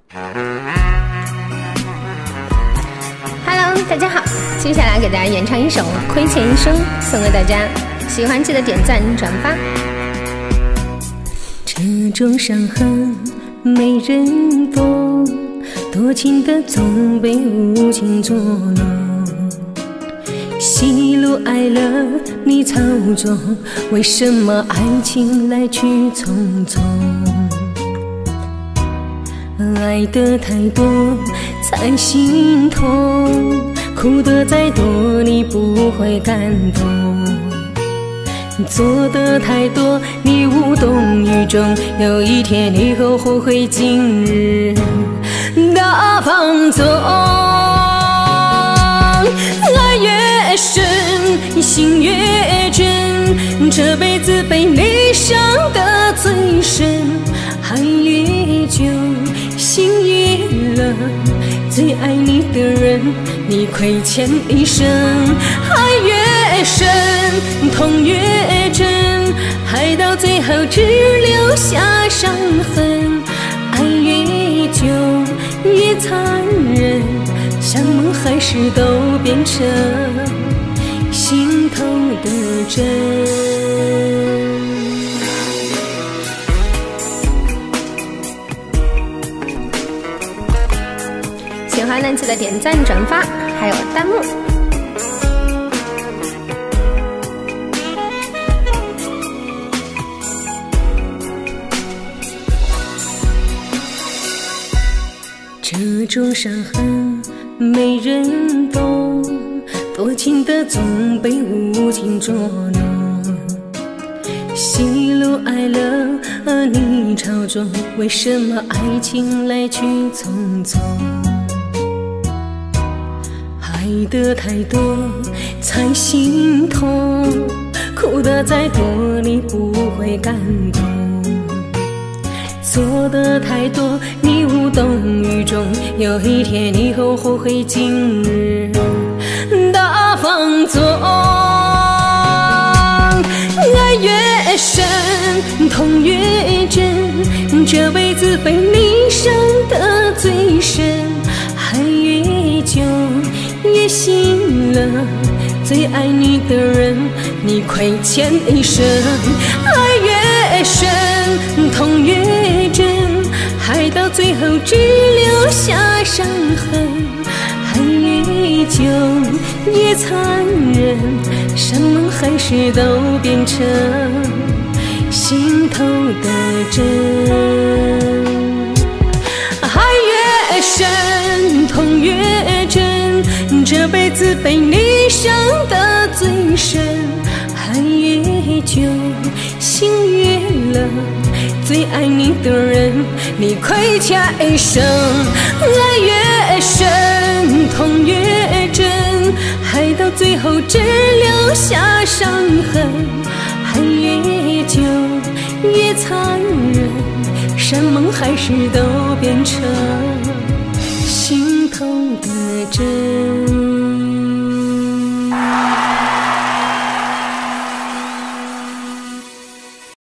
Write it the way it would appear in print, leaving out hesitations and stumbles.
Hello， 大家好，接下来给大家演唱一首《亏欠一生》，送给大家，喜欢记得点赞转发。这种伤痕没人懂，多情的总被无情捉弄，喜怒哀乐你操纵，为什么爱情来去匆匆？爱的太多才心痛，哭得再多你不会感动，做的太多你无动于衷，有一天你后悔今日大放纵。爱越深心越真，这辈子被你伤得最深，爱越久心越冷，最爱你的人你亏欠一生。爱越深痛越真，爱到最后只留下伤痕，爱越久越残忍，像梦还是都变成心头的针。喜欢的记得点赞转发，还有弹幕。这种伤痕没人懂，多情的总被无情捉弄，喜怒哀乐你操纵，为什么爱情来去匆匆？爱的太多才心痛，哭得再多你不会感动，做的太多你无动于衷，有一天你后悔今日大放纵。爱越深痛越真，这辈子被你伤得最深，爱越久越心冷，最爱你的人你亏欠一生。爱越深痛越真，爱到最后只留下伤痕，爱越久越残忍，山盟海誓都变成心头的针。爱越深痛越真，这辈子被你伤得最深，爱越久心越冷，最爱你的人你亏欠一生。爱越深痛越真，爱到最后只留下伤痕，爱越久越残忍，山盟海誓都变成心头的针。